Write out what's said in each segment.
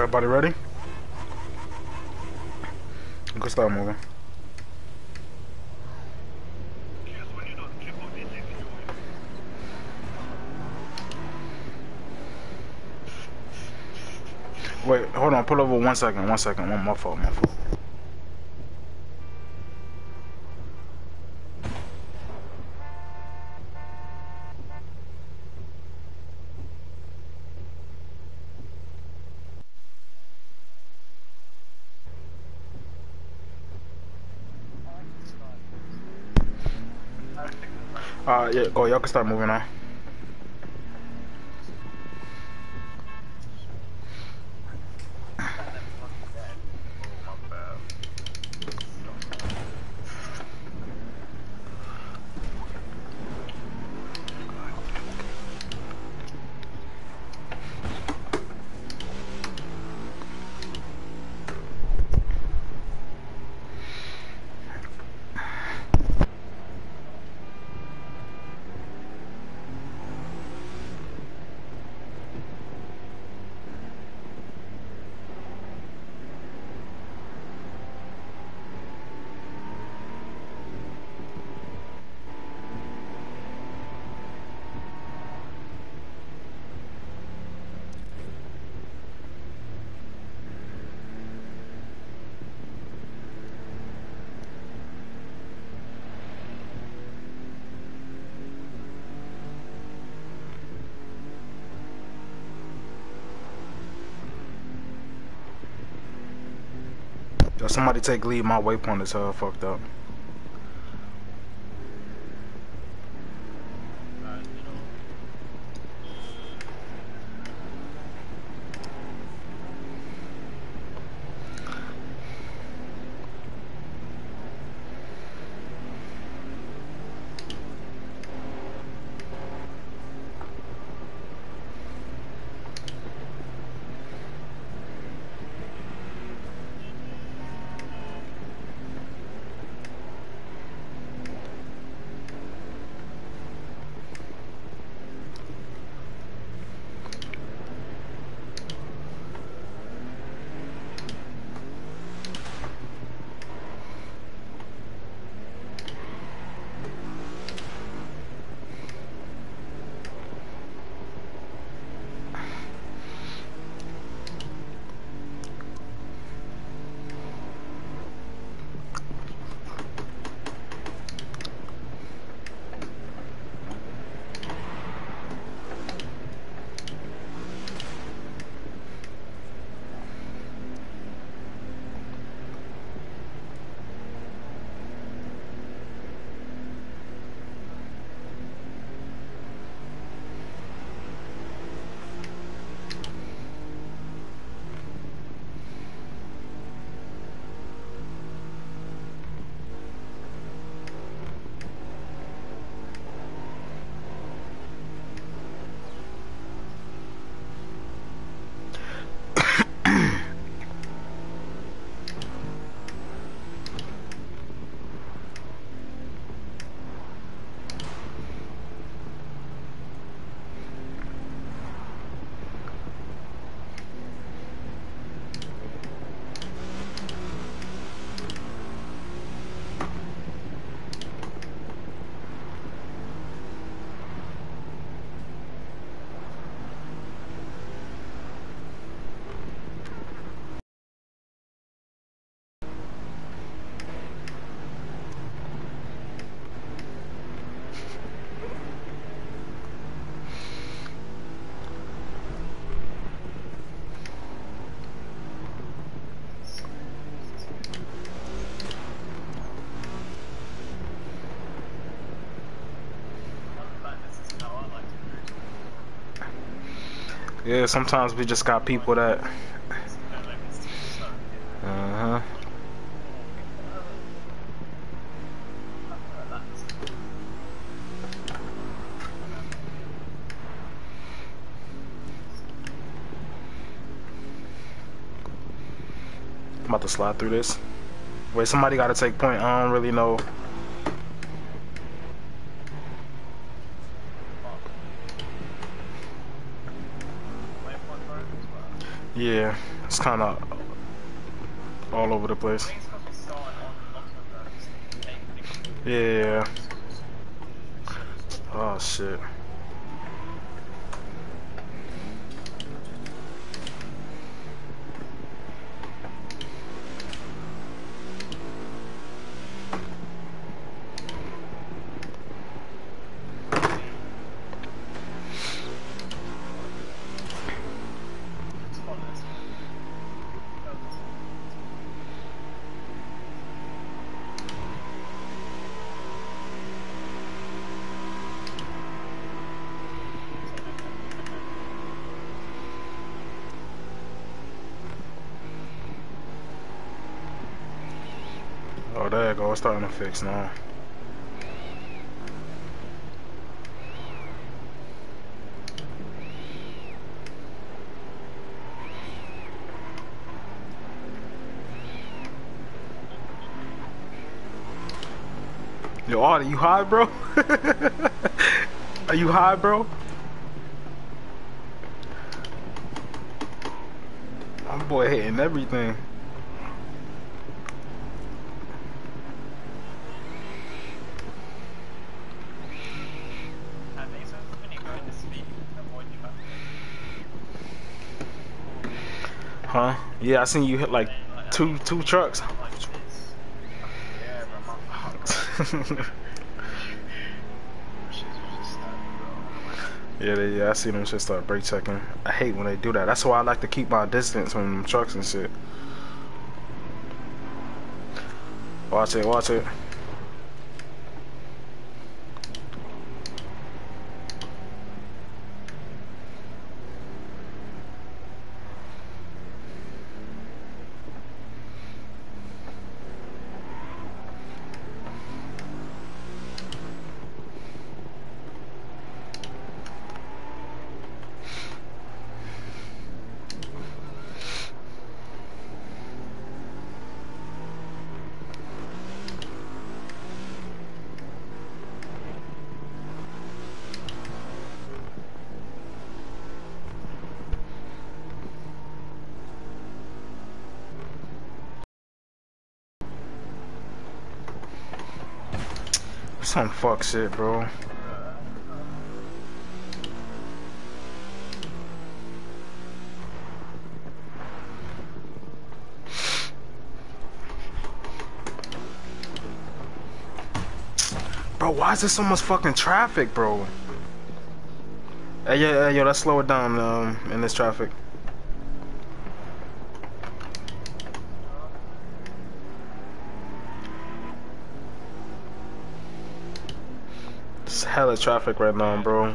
Everybody ready? We can start moving. Wait, hold on. Pull over 1 second. 1 second. My fault. My fault. Yeah, go. Y'all can start moving on. Yo, somebody take lead. My waypoint is fucked up. Yeah, sometimes we just got people that. Uh-huh. I'm about to slide through this. Wait, somebody gotta take point. I don't really know. Yeah, It's kind of all over the place. Yeah. Oh shit. Oh, there you go. It's starting to fix now. Yo, Artie, you high, bro? Are you high, bro? My boy hitting everything. Huh? Yeah, I seen you hit like two trucks. Yeah, I see them just start brake checking. I hate when they do that. That's why I like to keep my distance from them trucks and shit. Watch it, watch it. Some fuck shit, bro. Bro, why is there so much fucking traffic, bro? Hey, yeah, yo, let's slow it down in this traffic. It's hella traffic right now, bro.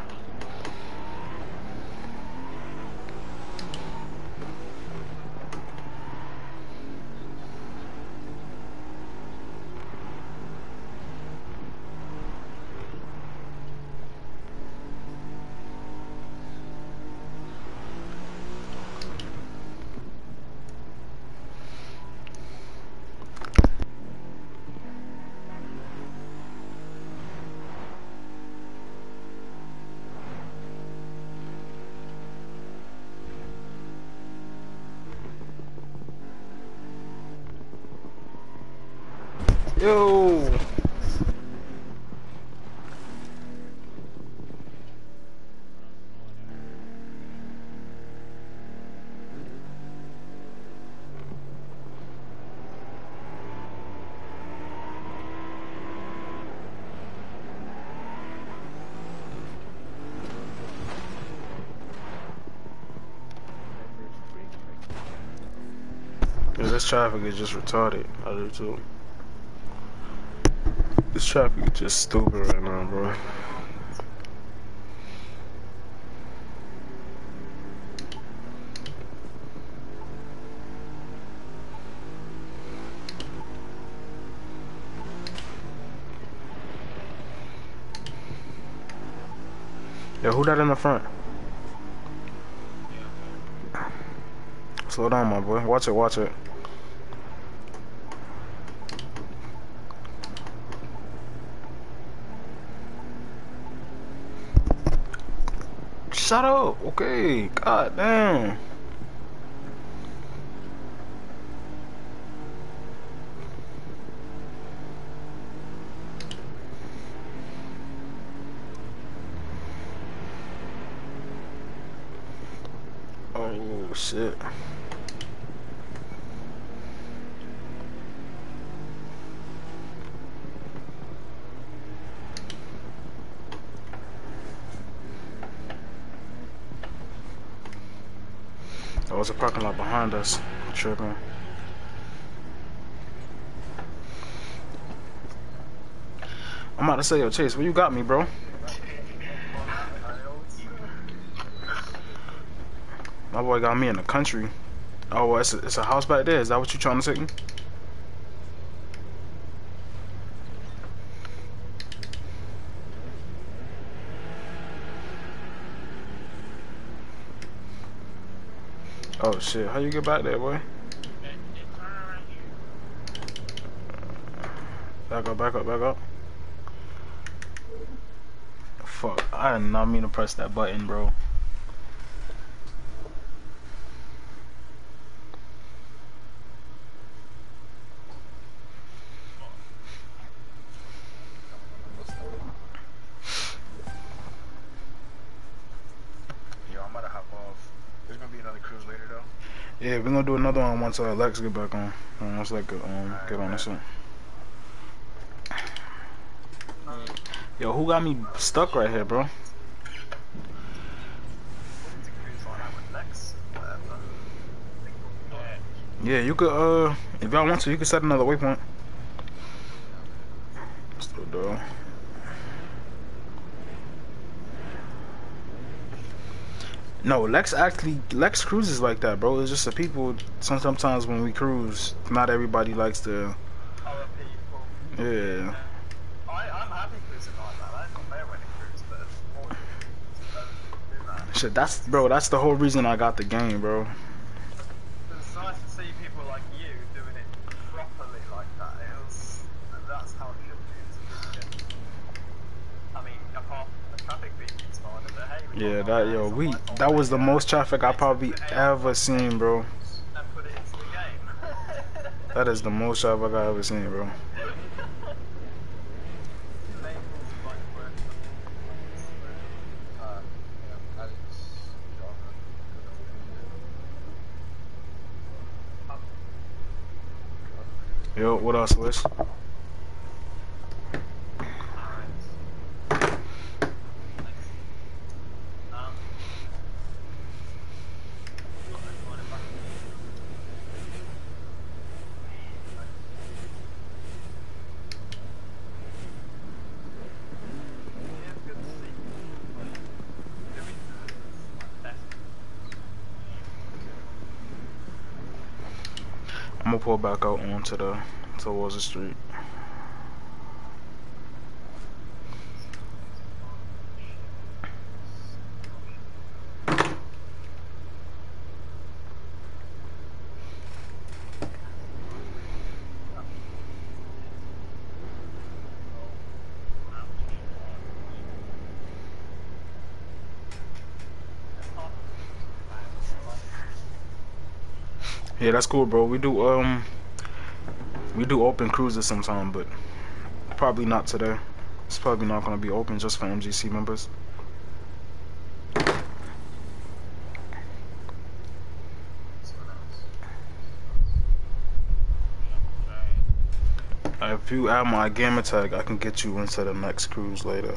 Yo. Yeah, this traffic is just retarded. I do too. This traffic is just stupid right now, bro. Yo, who that in the front? Slow down, my boy. Watch it, watch it. Shut up. Okay. God damn. Oh shit. Oh, it's a parking lot behind us. Tripping. I'm about to say, yo, Chase, where you got me, bro? My boy got me in the country. Oh, well, it's a house back there. Is that what you trying to take me? Oh shit, how you get back there, boy? Back up, back up, back up. Fuck, I did not mean to press that button, bro. Yeah, we're gonna do another one once Lex get back on. Let's like get on this one. Yo, who got me stuck right here, bro? Yeah, you could if y'all want to, you could set another waypoint. Still do. No, Lex cruises like that, bro. It's just the people. Sometimes when we cruise, not everybody likes to. Other people. Yeah. I'm happy cruising like that. I don't know when it cruise, but unfortunately, don't do that. Shit, that's the whole reason I got the game, bro. It's nice to see people like you doing it properly like that. That's how it should be. I mean, apart from the traffic being fine, but hey. Yeah, that was the most traffic I probably ever seen, bro. And put it into the game. That is the most traffic I ever seen, bro. Yo, what else, Wish? I'm gonna pull back out onto towards the street. Yeah, that's cool, bro. We do open cruises sometime, but probably not today. It's probably not gonna be open just for MGC members. If you add my gamer tag, I can get you into the next cruise later.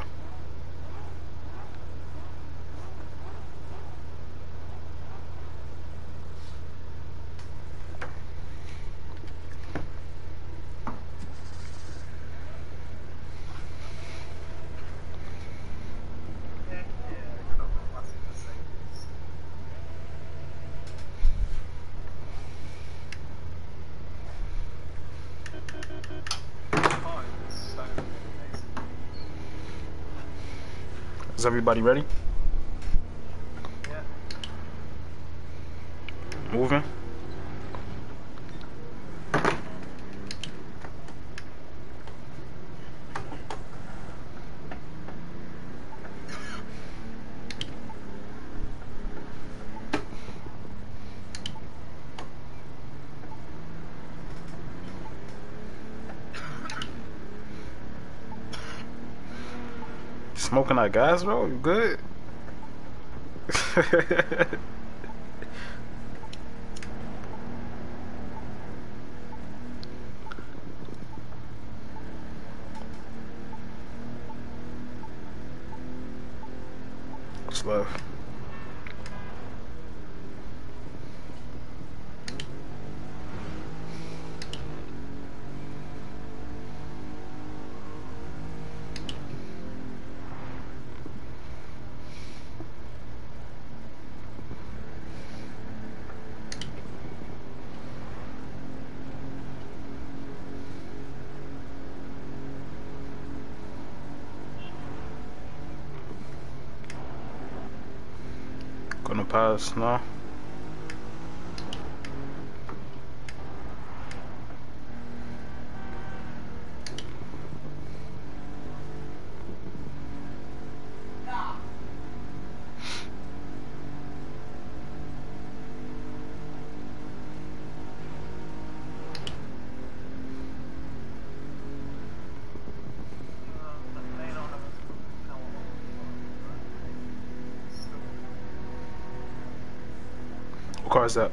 Is everybody ready? Yeah. Moving. Smoking that gas, bro? You good? left. Gonna pass now. What car is that?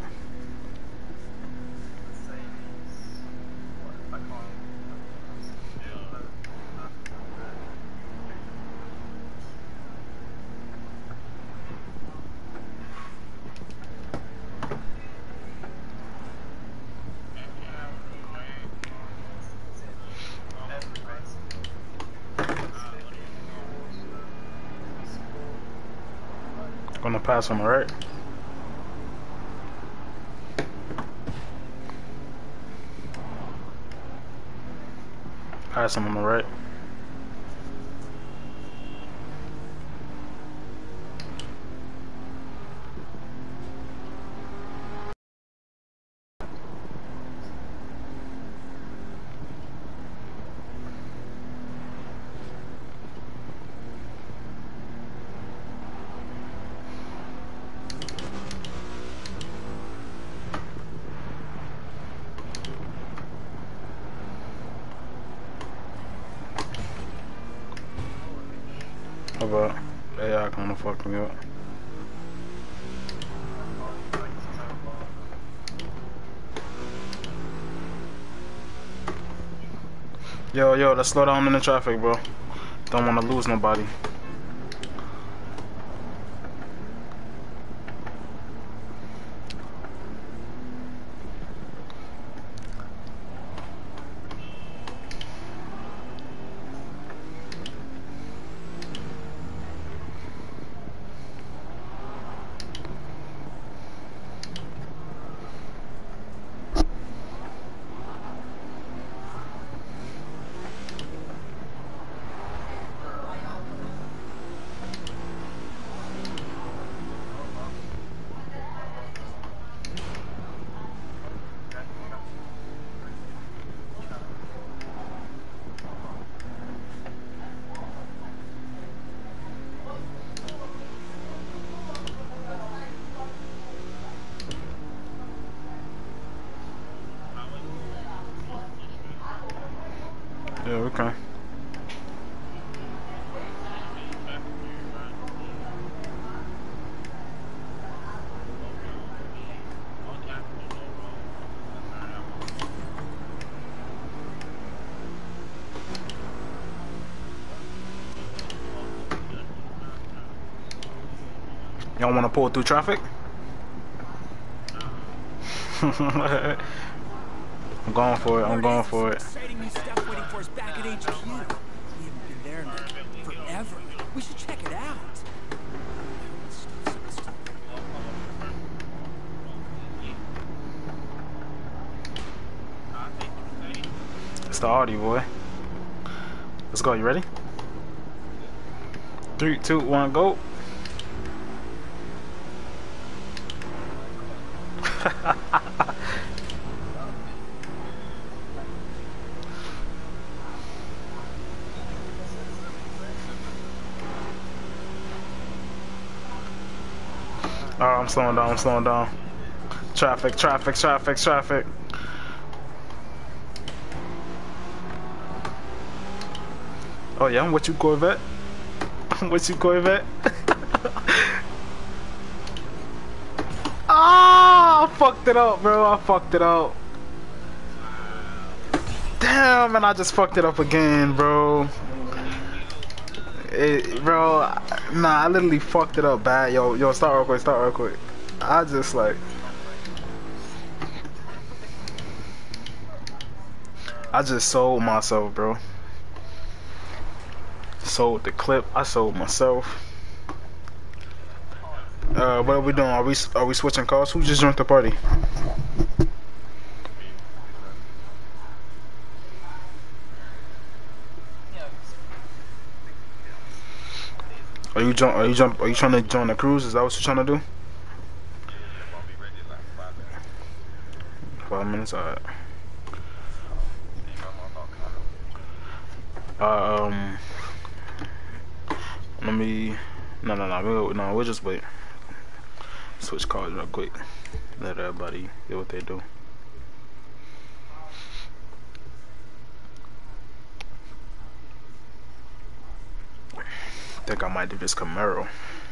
Gonna pass on the right. Pass him on the right. How about AI gonna fuck me up? Yo, let's slow down in the traffic, bro. Don't wanna lose nobody. Yeah, we can. Y'all wanna pull through traffic? I'm going for it. I'm going for it. Exciting new stuff waiting for us back at HQ. We haven't been there in like forever. We should check it out. It's the Audi, boy. Let's go. You ready? 3, 2, 1, go. Oh, I'm slowing down. I'm slowing down. Traffic, traffic, traffic, traffic. Oh yeah, I'm with you, Corvette. I'm with you, Corvette. Ah, I fucked it up, bro. I fucked it up. Damn, and I just fucked it up again, bro. Bro. Nah, I literally fucked it up bad. Yo, start real quick, start real quick. I just like, I just sold myself, bro. Sold the clip. I sold myself. What are we doing? Are we switching cars? Who just joined the party? Are you trying to join the cruise? Is that what you're trying to do? 5 minutes, alright. Um, let me. No, we'll just wait. Switch cars real quick. Let everybody do what they do. I think I might do this Camaro.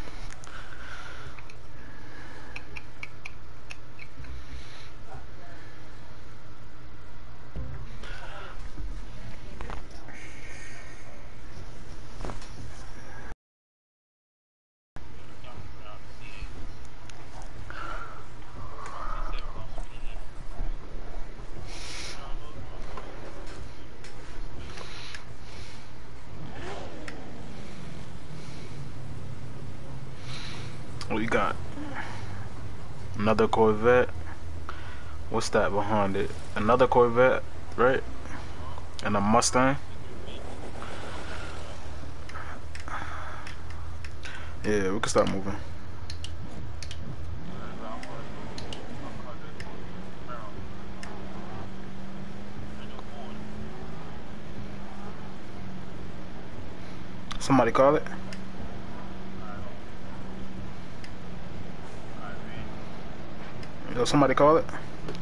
We got another Corvette. What's that behind it? Another Corvette, right? And a Mustang. Yeah, we can start moving. Somebody call it. Yo, somebody call it.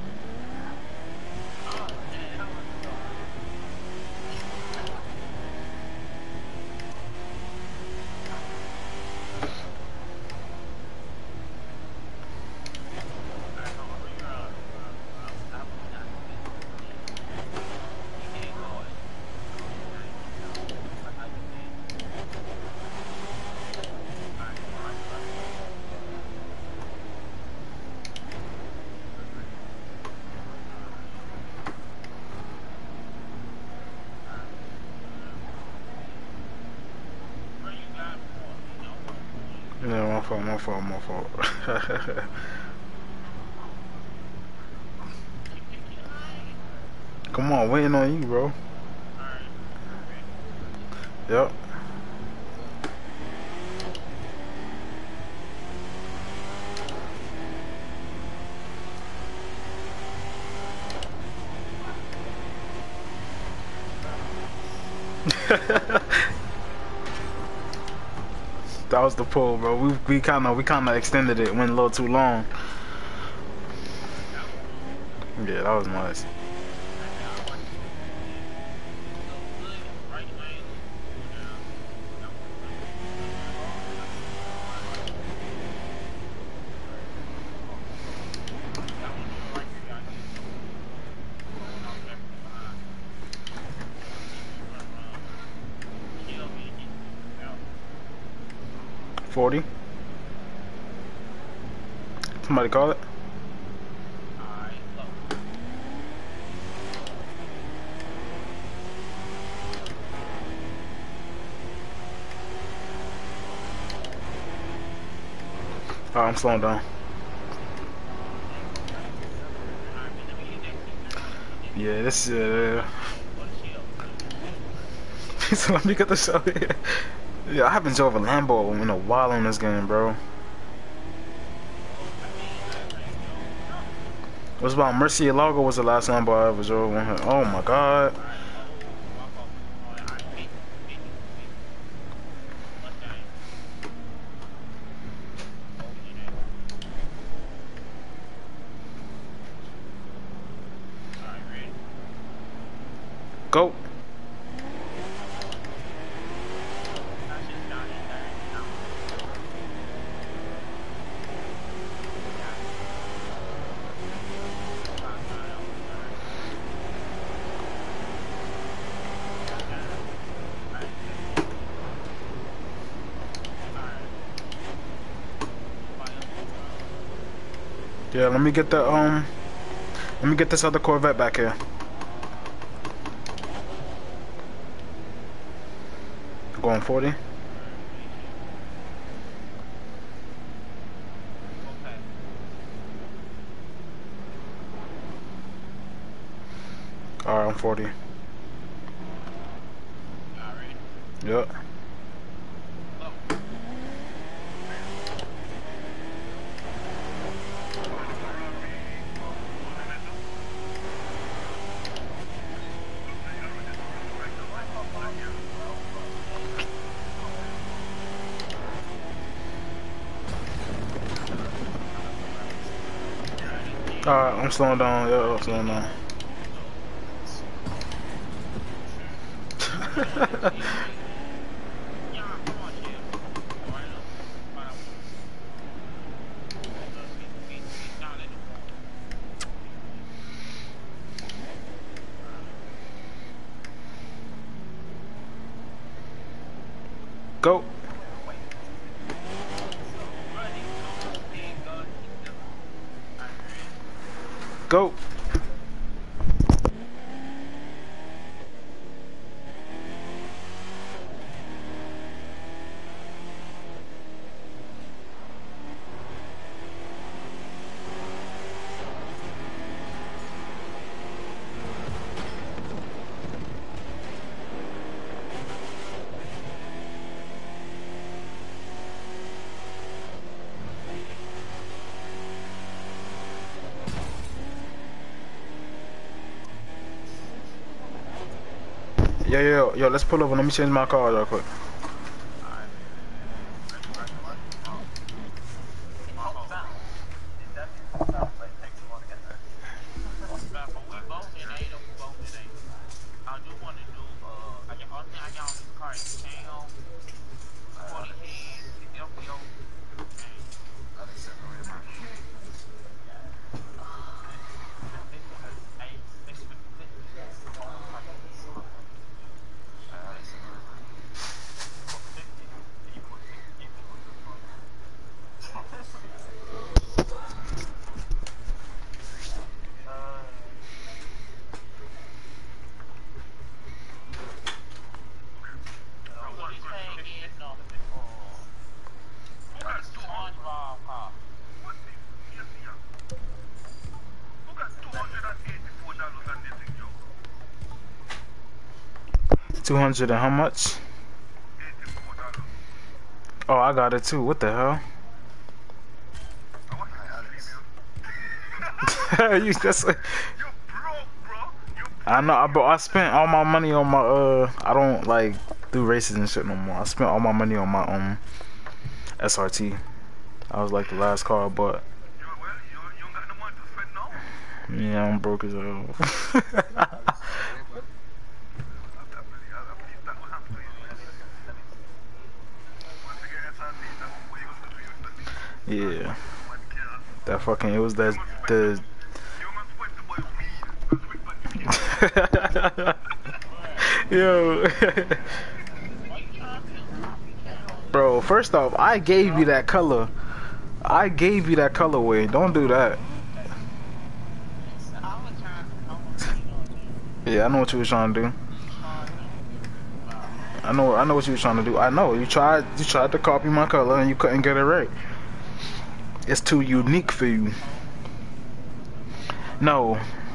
Yeah, my fault. Come on, waiting on you, bro. Yep. That was the pull, bro. We kind of extended it. Went a little too long. Yeah, that was nice. $40. Somebody call it. Oh, I'm slowing down. Yeah, this so let me get the show here. Yeah, I haven't drove a Lambo in a while on this game, bro. What's about Murcielago was the last Lambo I ever drove on her. Oh my god. Go. Yeah, let me get the let me get this other Corvette back here. Going 40. Okay. Alright, I'm 40. Alright. Yep. Go. Alright, I'm slowing down. Yeah, I'm slowing down. Yeah, come on, chill. Alright, look. Fine. He's not in the phone. Go. Running, big gun, alright. Go. Yo, let's pull over. Let me change my car real quick. $200 and how much? Oh, I got it too. What the hell? You that's I know, bro. I spent all my money on my I don't like do races and shit no more. I spent all my money on my SRT. I was like the last car I bought. Yeah, I'm broke as hell. Yeah, that fucking it was that the. Yo. Bro, first off, I gave you that color. I gave you that colorway. Don't do that. Yeah, I know what you was trying to do. I know what you was trying to do. I know you tried to copy my color and you couldn't get it right. It's too unique for you. No.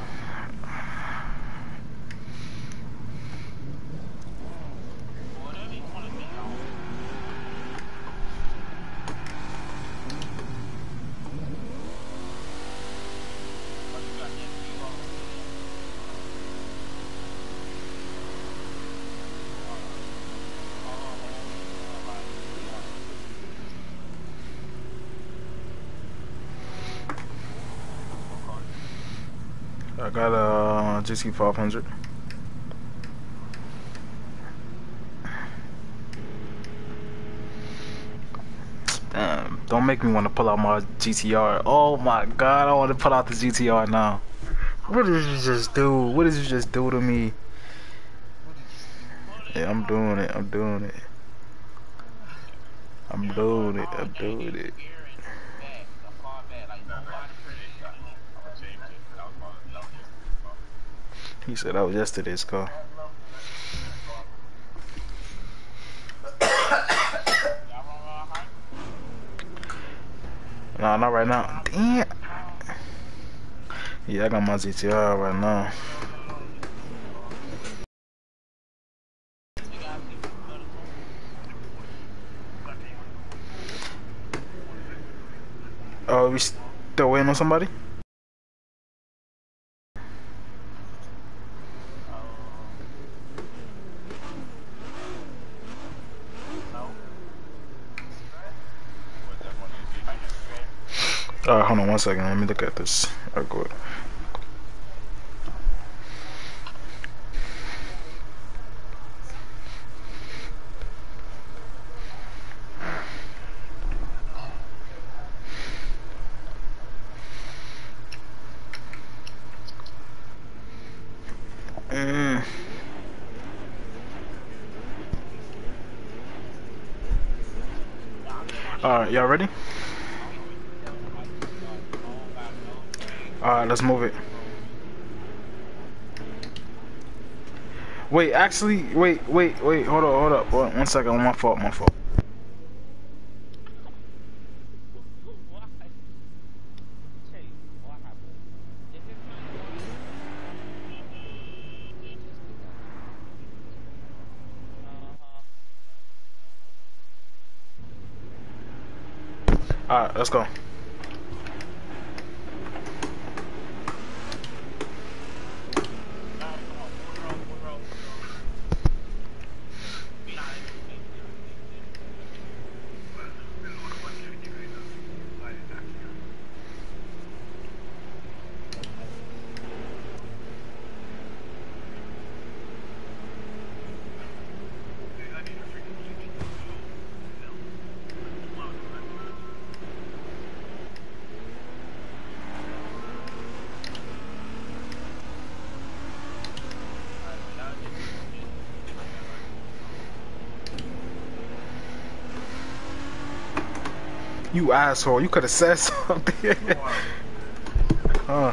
I got a GT 500. Damn, don't make me want to pull out my GTR. Oh my god, I want to pull out the GTR now. What did you just do? What did you just do to me? Yeah, I'm doing it. I'm doing it. I'm doing it. I'm doing it. He said that was yesterday's car. Nah, not right now. Damn. Yeah, I got my GTR right now. Oh, we still waiting on somebody? Alright, hold on 1 second. Let me look at this. Alright, good. Alright, y'all ready? Alright, let's move it. Wait, actually, wait, hold up. 1 second, my fault. Alright, let's go. You asshole, you could have said something. Huh.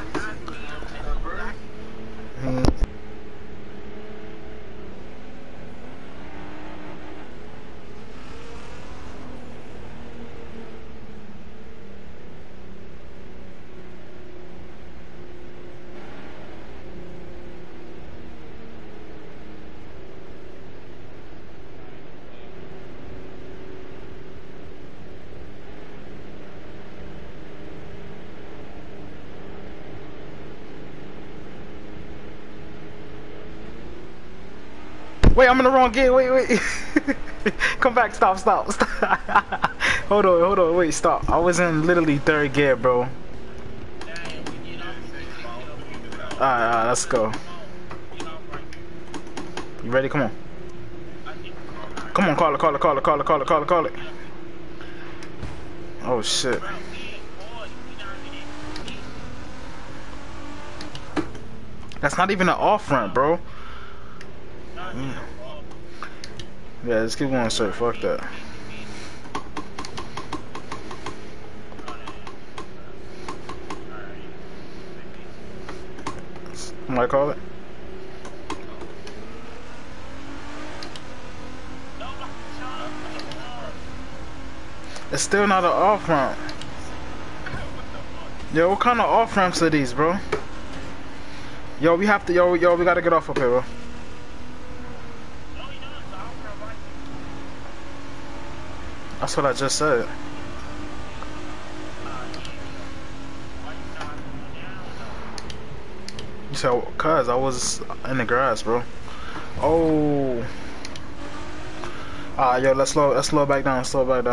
Wait, I'm in the wrong gear. Wait. Come back. Stop. Hold on. Wait, stop. I was in literally 3rd gear, bro. Alright, let's go. You ready? Come on. Come on, call it. Oh, shit. That's not even an off-ramp, bro. Yeah, let's keep going straight. Fuck that. Somebody call it? It's still not an off ramp. Yo, what kind of off ramps are these, bro? Yo, we have to. Yo, we gotta get off up here, bro. That's what I just said. You said, cuz I was in the grass, bro. Oh. Yo, let's slow back down.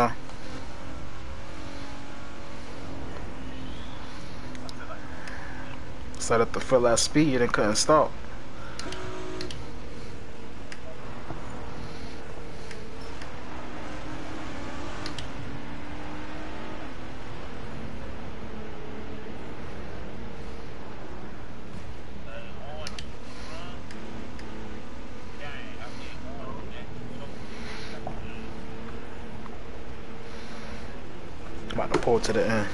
Set up the full ass speed and couldn't stop. About to pull to the end.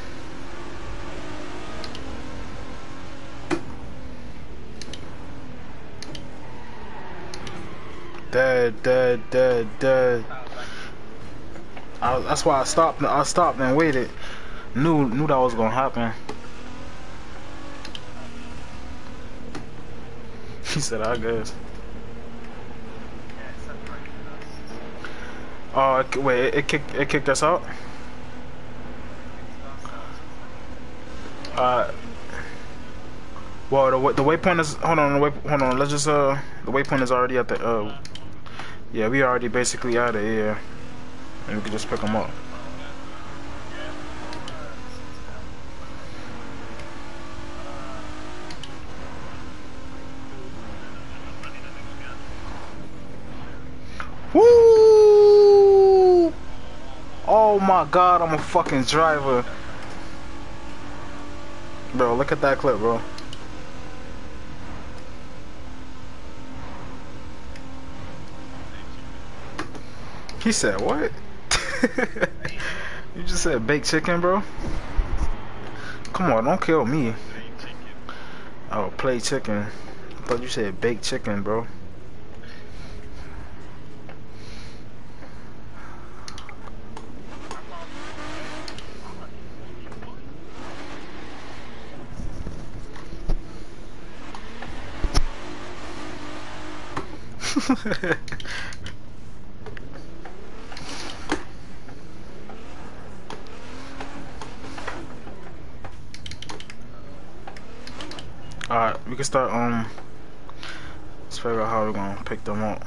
Dead, dead, dead, dead. That's why I stopped. I stopped and waited. Knew that was gonna happen. He said, "I guess." Yeah, it separated us. Oh, wait, it kicked us out. Well, the waypoint is. Hold on, hold on. Let's just the waypoint is already at the yeah, we already basically out of here, and we can just pick them up. Woo! Oh my God, I'm a fucking driver, bro. Look at that clip, bro. He said, "What?" You just said baked chicken, bro. Come on, don't kill me. Oh, play chicken. I thought you said baked chicken, bro. Alright, we can start let's figure out how we're gonna pick them up.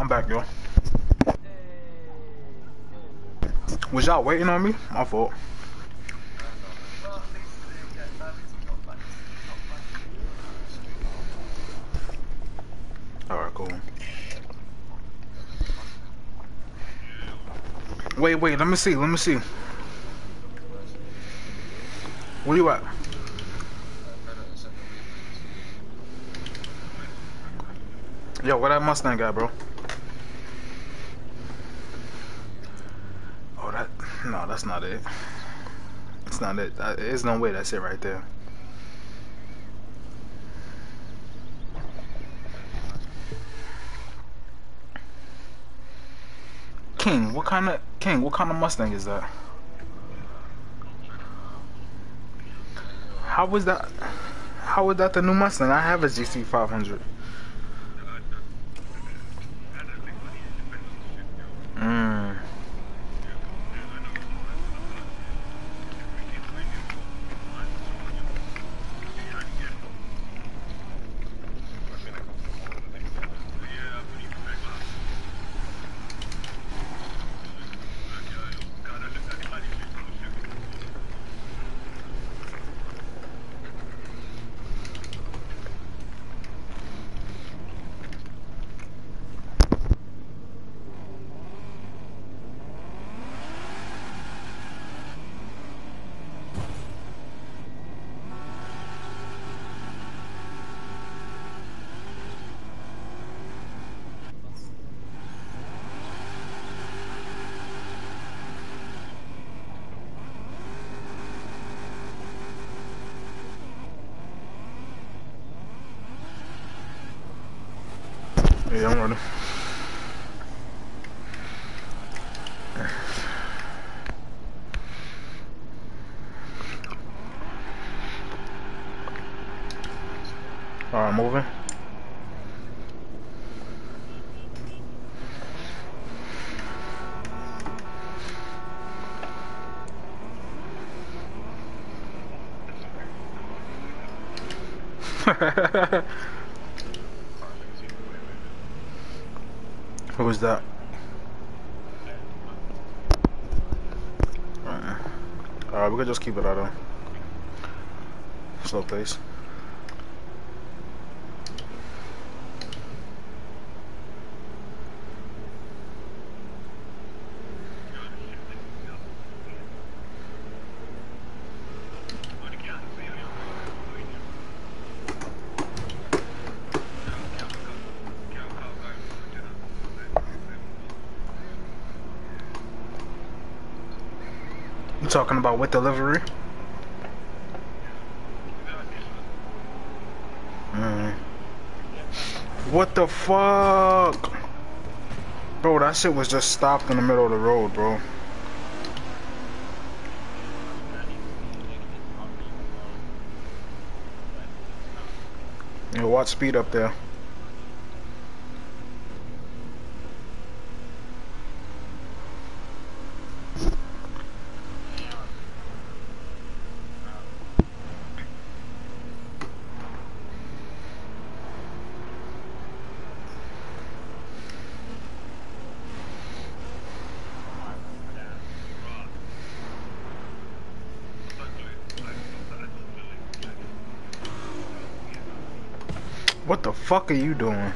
I'm back, yo. Was y'all waiting on me? My fault. Well, at least at least we got back to Alright, cool. Wait, let me see, Where you at? Yo, where that Mustang at, bro? Oh, no, that's not it. It's not it. There's no way that's it right there. King, what kind of Mustang is that? How was that the new Mustang? I have a GC 500. Yeah, I'm ready. Alright, moving. Who was that? Alright, we could just keep it at a slow pace. You talking about with delivery? What the fuck? Bro, that shit was just stopped in the middle of the road, bro. Yo, watch speed up there. What the fuck are you doing?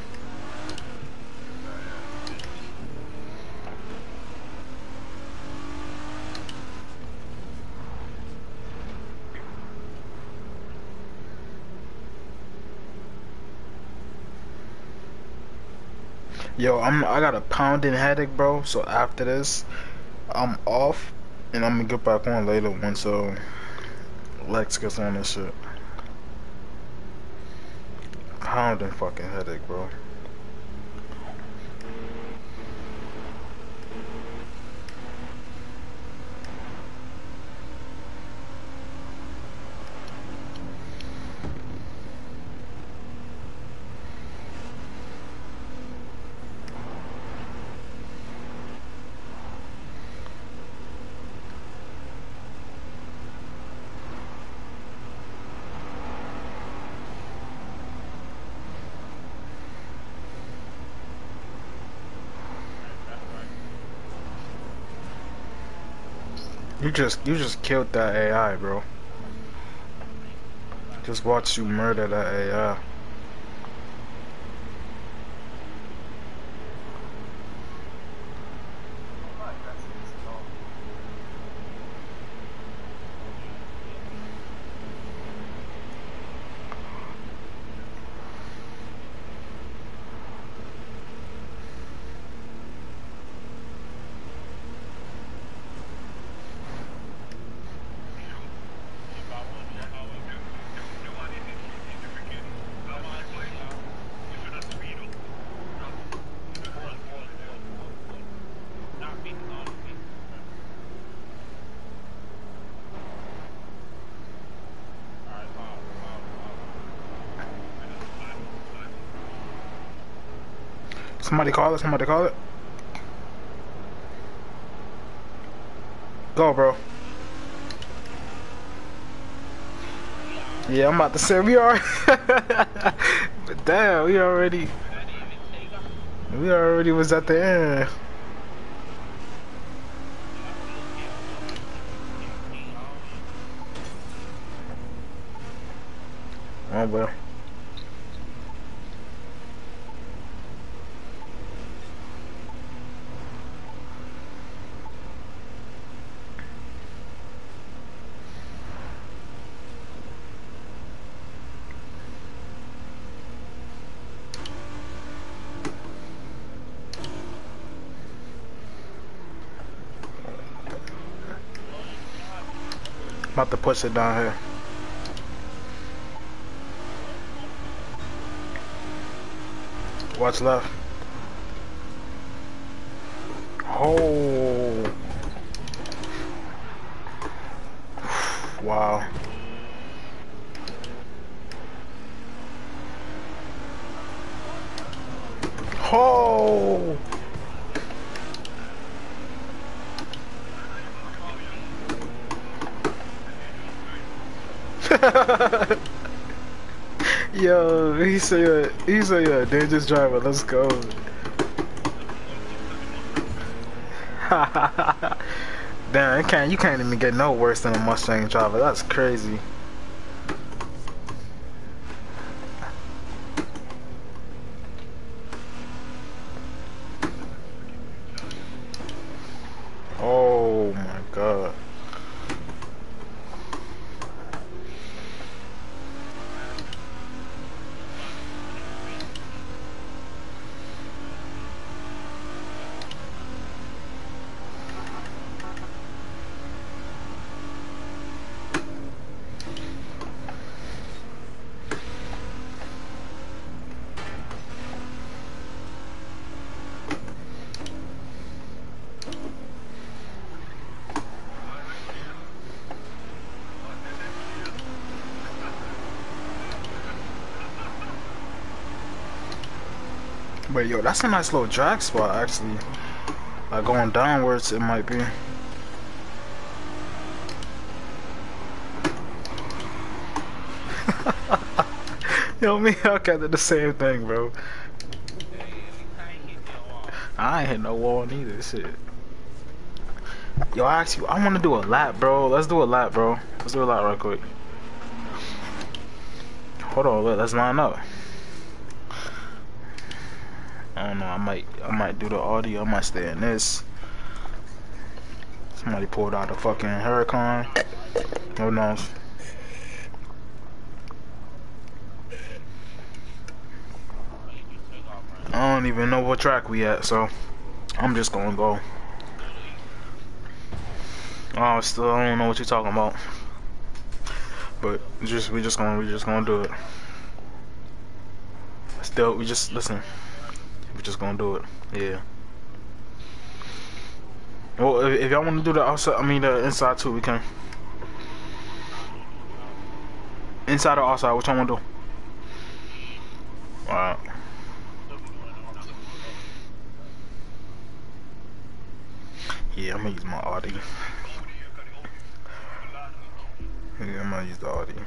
Yo, I got a pounding headache, bro. So after this, I'm off, and I'm gonna get back on later once Lex gets on this shit. Pounding fucking headache, bro. You just killed that AI, bro. Just watch you murder that AI. Somebody call it. Somebody call it. Go, bro. Yeah, I'm about to say we are. But damn, we already was at the end. Oh well. About to push it down here. Watch left. Oh. Wow. Oh. Yo, he's a dangerous driver. Let's go. Damn, you can't even get no worse than a Mustang driver. That's crazy. Oh my god. But yo, that's a nice little drag spot actually. Like going downwards, it might be. Yo, me, I got the same thing, bro. I ain't hit no wall neither. Shit. Yo, I want to do a lap, bro. Let's do a lap, bro. Let's do a lap real quick. Hold on, let's line up. I don't know. I might do the audio. I might stay in this. Somebody pulled out a fucking Huracan. Who knows? I don't even know what track we at, so I'm just gonna go. Oh, still I don't know what you're talking about. But we just gonna do it. Still, listen. We're just gonna do it. Yeah. Well, if y'all want to do the outside, I mean the inside too, we can. Inside or outside, which one want to do? Alright. Yeah, I'm gonna use my Audi. Yeah, I'm gonna use the Audi.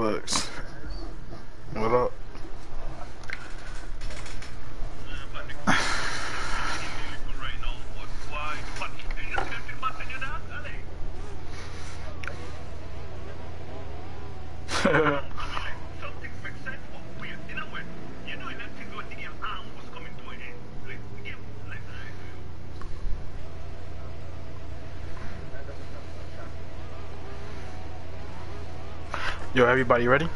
Alex. What up? Yo, everybody ready?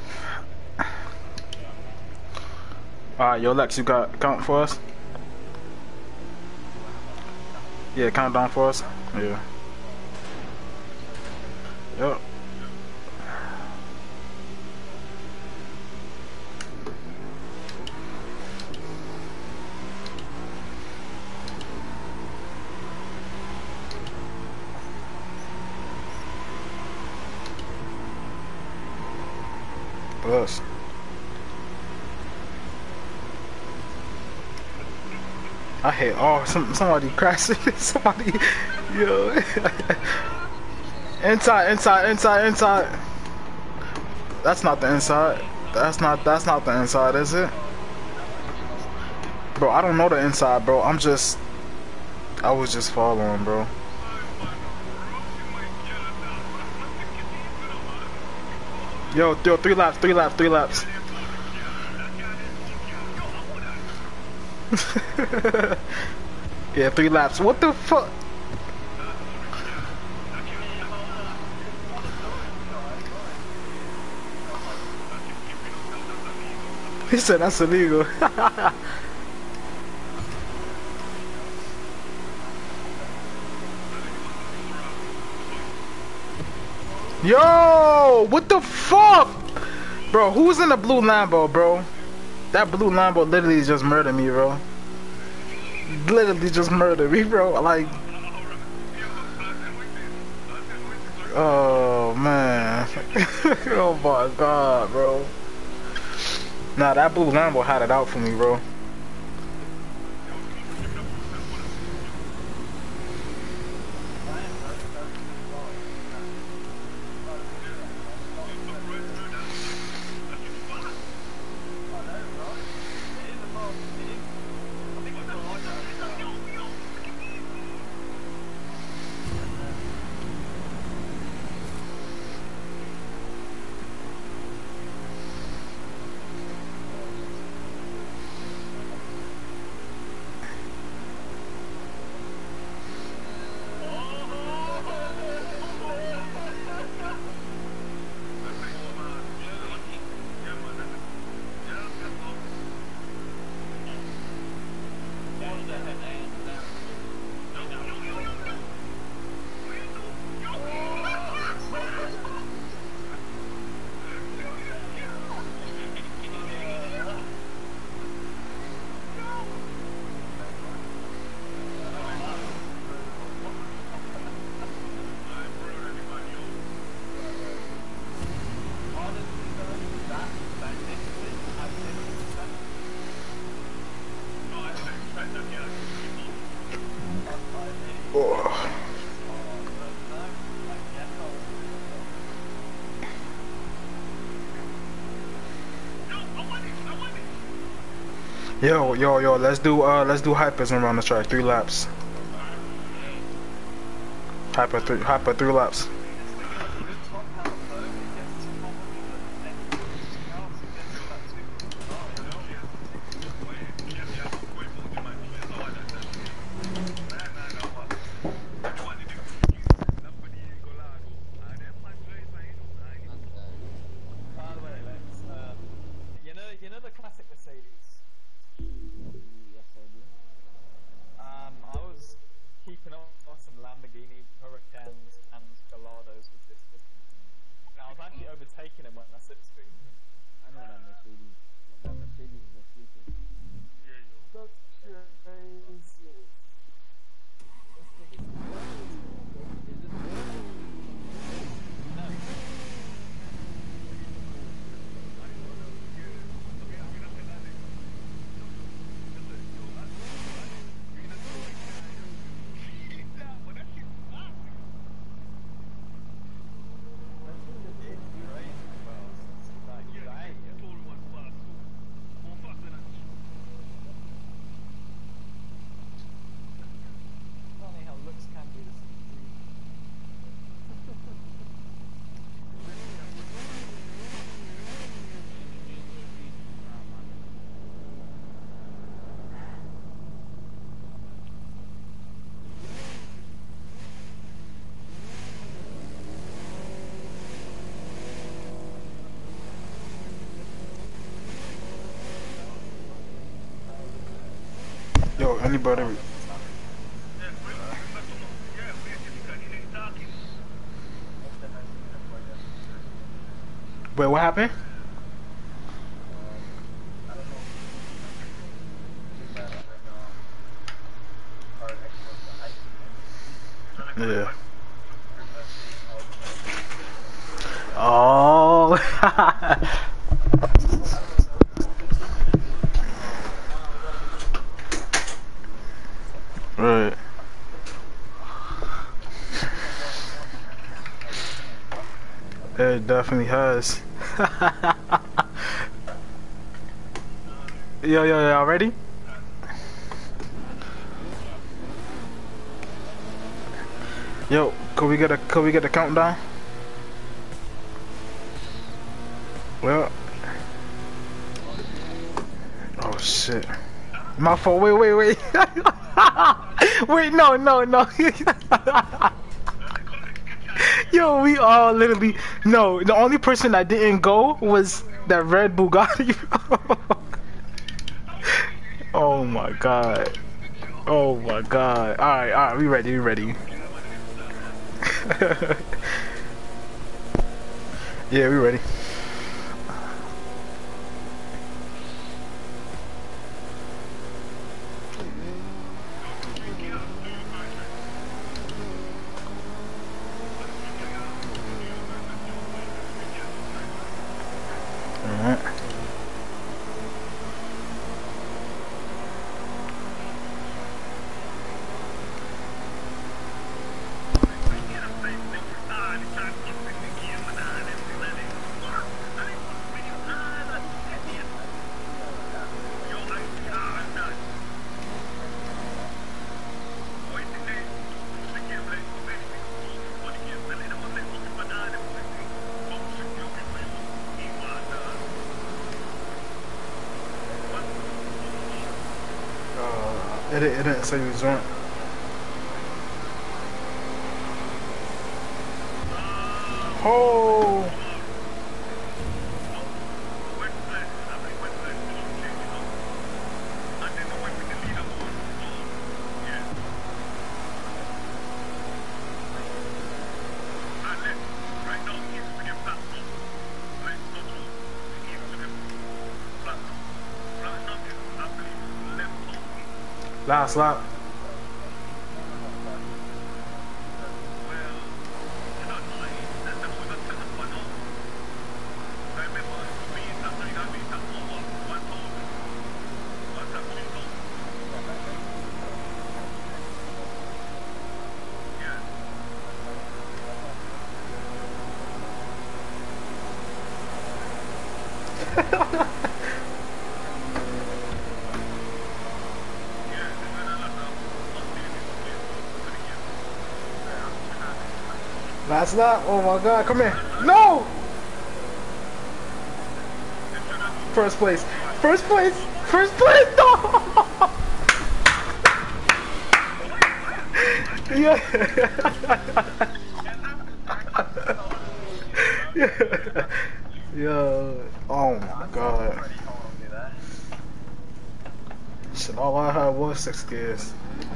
Alright, yo, Lex, you got count for us? Yeah, count down for us. Yeah. Yup. Us. I hate somebody crashing. Somebody, yo. Inside. That's not the inside. That's not the inside, is it? Bro, I don't know the inside, bro. I was just following, bro. Yo, 3 laps. Yeah, 3 laps. What the fuck? He said that's illegal. Yo, what the fuck? Bro, who's in the blue Lambo, bro? That blue Lambo literally just murdered me, bro. Literally just murdered me, bro. Like, oh man. Oh my god, bro. Nah, that blue Lambo had it out for me, bro. Yo, let's do hypers around the track, 3 laps. Hyper 3 laps. You know the classic Mercedes? I was keeping up on some Lamborghini Hurricanes and Galados with this distance. And I was actually overtaking him when I slipstreamed. I know that Mercedes. That Mercedes is a future. That's crazy. This thing is crazy. Is this good? No. Yo, anybody? Wait, what happened? Yeah. Oh. Right. It definitely has. Yo, y'all ready? Yo, could we get a countdown? Well, oh shit, my fault. Wait. Wait, no. Yo, we all literally no. The only person that didn't go was that red Bugatti. Oh my god. Oh my god. All right, we ready. Yeah, we ready. Alright. It didn't say you was drunk. Oh. Last lap. Last lap. Oh my god, come here. No! First place. No! Yeah. Yo. Oh my god. Shit, all I had was 6 gears.